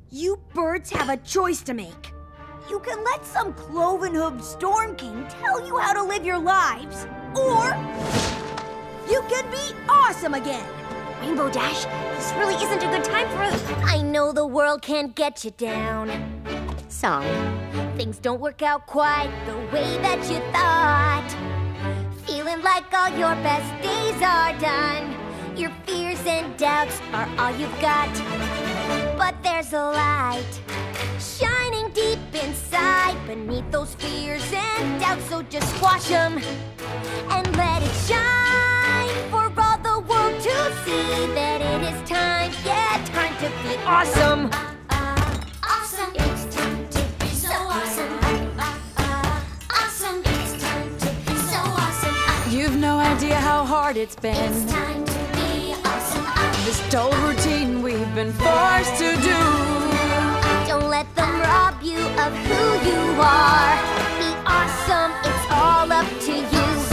You birds have a choice to make. You can let some cloven-hooved Storm King tell you how to live your lives, or you can be awesome again. Rainbow Dash, this really isn't a good time for us. I know the world can't get you down. Song. Things don't work out quite the way that you thought. Feeling like all your best days are done. Your fears and doubts are all you've got. But there's a light shining deep inside beneath those fears and doubts. So just squash them and let it shine for all the world to see that it is time, yeah, time to be awesome. Awesome, it's time to be so awesome. Awesome, it's time to be so awesome. You've no idea how hard it's been. It's time to be awesome. This dull routine we've been forced to do. Don't let them rob you of who you are. Be awesome, it's all up to you.